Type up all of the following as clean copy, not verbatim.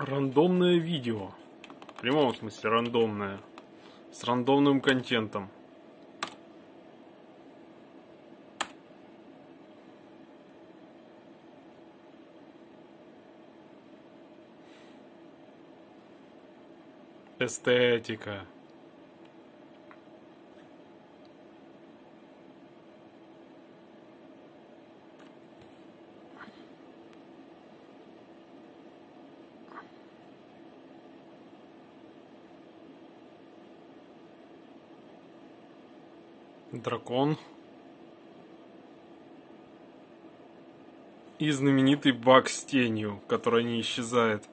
Рандомное видео. В прямом смысле рандомное. С рандомным контентом. Эстетика. Дракон. И знаменитый баг с тенью, которая не исчезает.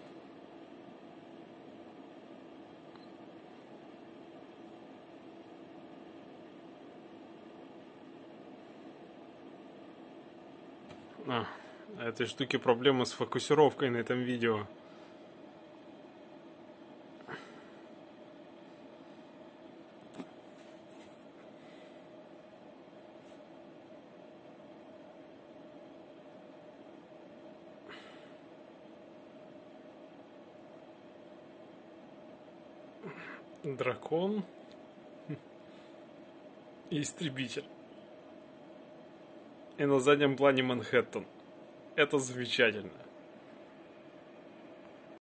Этой штуки проблемы с фокусировкой на этом видео. Дракон и истребитель. И на заднем плане Манхэттен. Это замечательно.